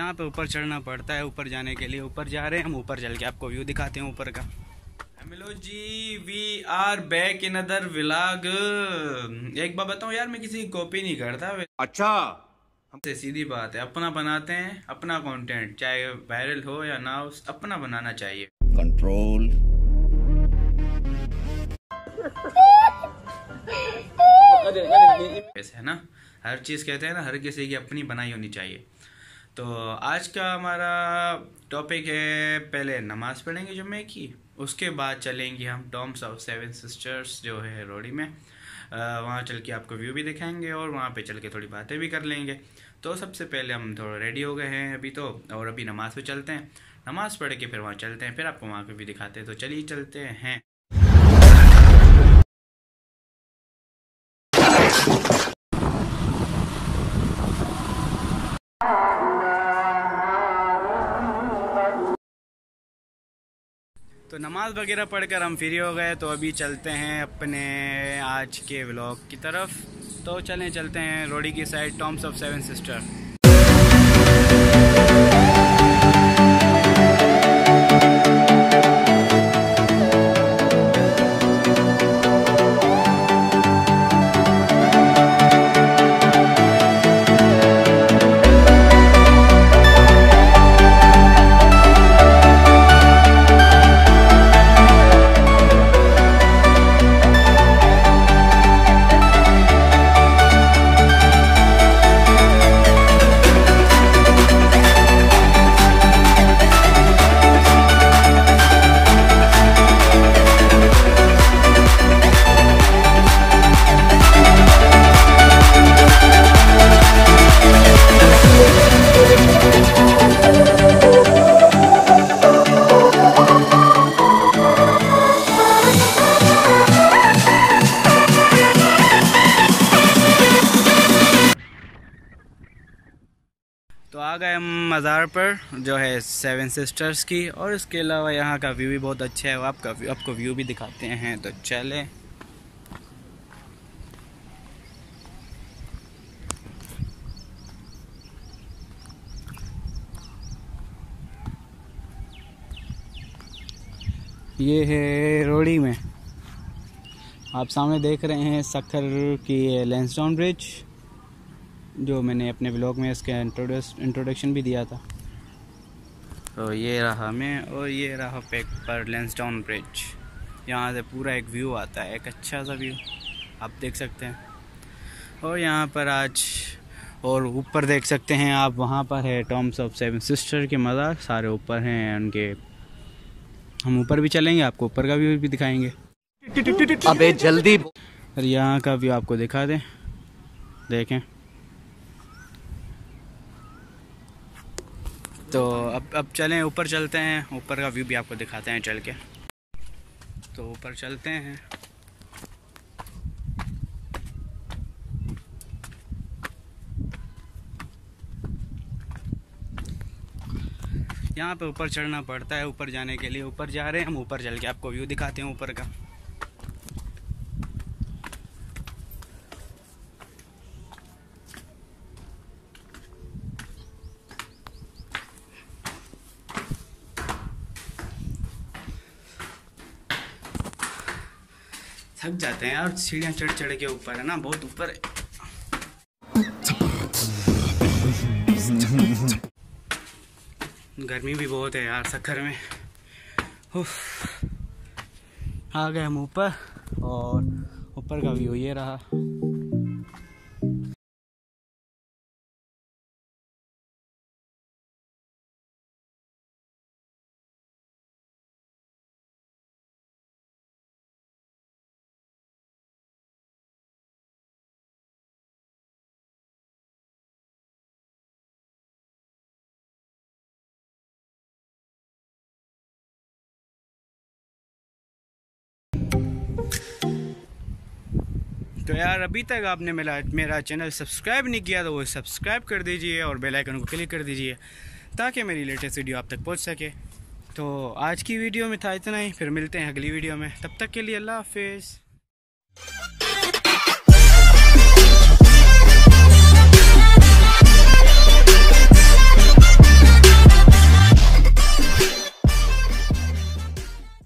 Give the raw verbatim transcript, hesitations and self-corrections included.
यहाँ पे ऊपर चढ़ना पड़ता है। ऊपर जाने के लिए ऊपर जा रहे हैं हम। ऊपर चल के आपको व्यू दिखाते हैं ऊपर का। हेलो जी, we are back in other vlog. एक बात बताऊं यार, मैं किसी की कॉपी नहीं करता। अच्छा, हमसे सीधी बात है, अपना बनाते हैं अपना कंटेंट, चाहे वायरल हो या ना हो, अपना बनाना चाहिए। कंट्रोल। ऐसे है ना, हर चीज़ कहते हैं ना, हर किसी की अपनी बनाई होनी चाहिए। तो आज का हमारा टॉपिक है, पहले नमाज़ पढ़ेंगे जुम्मे की, उसके बाद चलेंगे हम टॉम्स ऑफ सेवन सिस्टर्स जो है रोड़ी में। वहाँ चल के आपको व्यू भी दिखाएंगे और वहाँ पे चल के थोड़ी बातें भी कर लेंगे। तो सबसे पहले हम थोड़ा रेडी हो गए हैं अभी तो, और अभी नमाज़ पे चलते हैं। नमाज़ पढ़ के फिर वहाँ चलते हैं, फिर आपको वहाँ पे भी दिखाते हैं। तो चलिए चलते हैं। तो नमाज़ वगैरह पढ़कर हम फ्री हो गए, तो अभी चलते हैं अपने आज के व्लॉग की तरफ। तो चलें चलते हैं रोडी की side, tombs of seven sister. तो आ गए हम मज़ार पर जो है सेवन सिस्टर्स की, और इसके अलावा यहाँ का व्यू भी बहुत अच्छा है। आपका आपको व्यू भी दिखाते हैं, तो चले। ये है रोडी में, आप सामने देख रहे हैं सक्खर की लैंसडाउन ब्रिज, जो मैंने अपने ब्लॉग में इसका इंट्रोडक्शन भी दिया था। तो ये रहा मैं, और ये रहा पेक पर लैंसडाउन ब्रिज। यहाँ से पूरा एक व्यू आता है, एक अच्छा सा व्यू आप देख सकते हैं। और यहाँ पर आज और ऊपर देख सकते हैं आप, वहाँ पर है टॉम्स ऑफ सेवन सिस्टर के मज़ार, सारे ऊपर हैं उनके। हम ऊपर भी चलेंगे, आपको ऊपर का व्यू भी दिखाएंगे। अबे जल्दी। और यहाँ का व्यू आपको दिखा दें, देखें। तो अब अब चलें ऊपर चलते हैं, ऊपर का व्यू भी आपको दिखाते हैं चल के। तो ऊपर चलते हैं। यहाँ पे ऊपर चढ़ना पड़ता है। ऊपर जाने के लिए ऊपर जा रहे हैं हम। ऊपर चल के आपको व्यू दिखाते हैं ऊपर का। थक जाते हैं यार, सीढ़ियाँ चढ़ चढ़ के ऊपर है ना, बहुत ऊपर है। गर्मी भी बहुत है यार सक्खर में। उफ, आ गए हम ऊपर, और ऊपर का व्यू ये रहा। तो यार अभी तक आपने मेरा मेरा चैनल सब्सक्राइब नहीं किया तो वो सब्सक्राइब कर दीजिए, और बेल आइकन को क्लिक कर दीजिए, ताकि मेरी लेटेस्ट वीडियो आप तक पहुंच सके। तो आज की वीडियो में था इतना ही, फिर मिलते हैं अगली वीडियो में। तब तक के लिए अल्लाह हाफिज़।